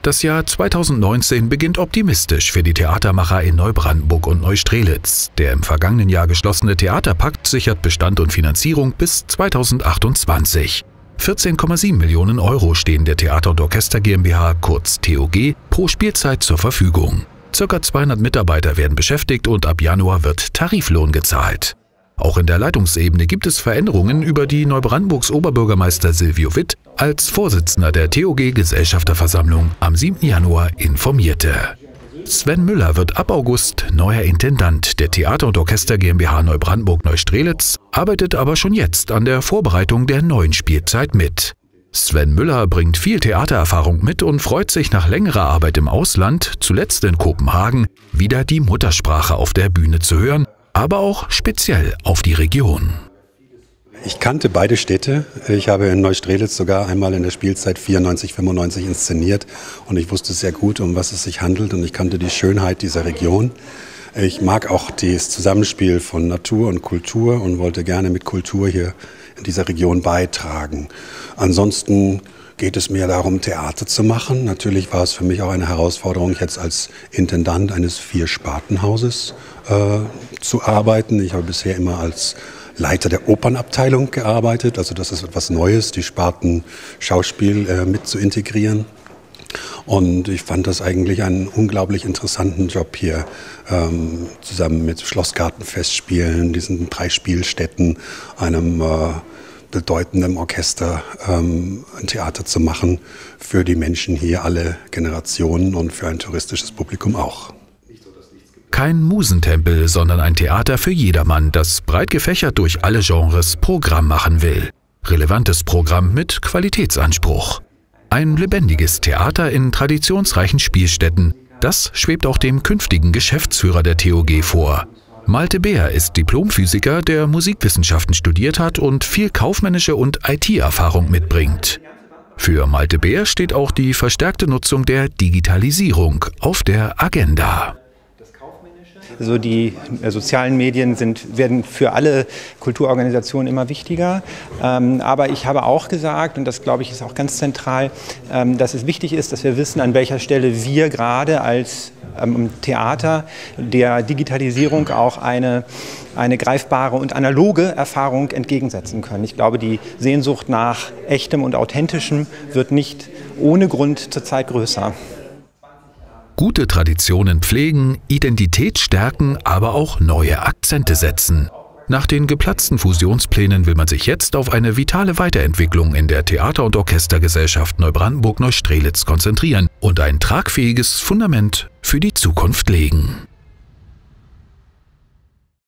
Das Jahr 2019 beginnt optimistisch für die Theatermacher in Neubrandenburg und Neustrelitz. Der im vergangenen Jahr geschlossene Theaterpakt sichert Bestand und Finanzierung bis 2028. 14,7 Millionen Euro stehen der Theater- und Orchester GmbH, kurz TOG, pro Spielzeit zur Verfügung. Circa 200 Mitarbeiter werden beschäftigt und ab Januar wird Tariflohn gezahlt. Auch in der Leitungsebene gibt es Veränderungen, über die Neubrandenburgs Oberbürgermeister Silvio Witt als Vorsitzender der TOG-Gesellschafterversammlung am 7. Januar informierte. Sven Müller wird ab August neuer Intendant der Theater- und Orchester GmbH Neubrandenburg-Neustrelitz, arbeitet aber schon jetzt an der Vorbereitung der neuen Spielzeit mit. Sven Müller bringt viel Theatererfahrung mit und freut sich nach längerer Arbeit im Ausland, zuletzt in Kopenhagen, wieder die Muttersprache auf der Bühne zu hören, aber auch speziell auf die Region. Ich kannte beide Städte. Ich habe in Neustrelitz sogar einmal in der Spielzeit 94/95 inszeniert und ich wusste sehr gut, um was es sich handelt und ich kannte die Schönheit dieser Region. Ich mag auch das Zusammenspiel von Natur und Kultur und wollte gerne mit Kultur hier in dieser Region beitragen. Ansonsten geht es mir darum, Theater zu machen. Natürlich war es für mich auch eine Herausforderung, jetzt als Intendant eines 4-Spartenhauses zu arbeiten. Ich habe bisher immer als Leiter der Opernabteilung gearbeitet. Also das ist etwas Neues, die Sparten Schauspiel mit zu integrieren. Und ich fand das eigentlich einen unglaublich interessanten Job hier, zusammen mit Schlossgartenfestspielen, diesen 3 Spielstätten, einem bedeutendem Orchester ein Theater zu machen für die Menschen hier, alle Generationen und für ein touristisches Publikum auch. Kein Musentempel, sondern ein Theater für jedermann, das breit gefächert durch alle Genres Programm machen will. Relevantes Programm mit Qualitätsanspruch. Ein lebendiges Theater in traditionsreichen Spielstätten, das schwebt auch dem künftigen Geschäftsführer der TOG vor. Malte Beer ist Diplomphysiker, der Musikwissenschaften studiert hat und viel kaufmännische und IT-Erfahrung mitbringt. Für Malte Beer steht auch die verstärkte Nutzung der Digitalisierung auf der Agenda. Also die sozialen Medien werden für alle Kulturorganisationen immer wichtiger. Aber ich habe auch gesagt, und das glaube ich ist auch ganz zentral, dass es wichtig ist, dass wir wissen, an welcher Stelle wir gerade als Theater der Digitalisierung auch eine greifbare und analoge Erfahrung entgegensetzen können. Ich glaube, die Sehnsucht nach Echtem und Authentischem wird nicht ohne Grund zurzeit größer. Gute Traditionen pflegen, Identität stärken, aber auch neue Akzente setzen. Nach den geplatzten Fusionsplänen will man sich jetzt auf eine vitale Weiterentwicklung in der Theater- und Orchestergesellschaft Neubrandenburg-Neustrelitz konzentrieren und ein tragfähiges Fundament für die Zukunft legen.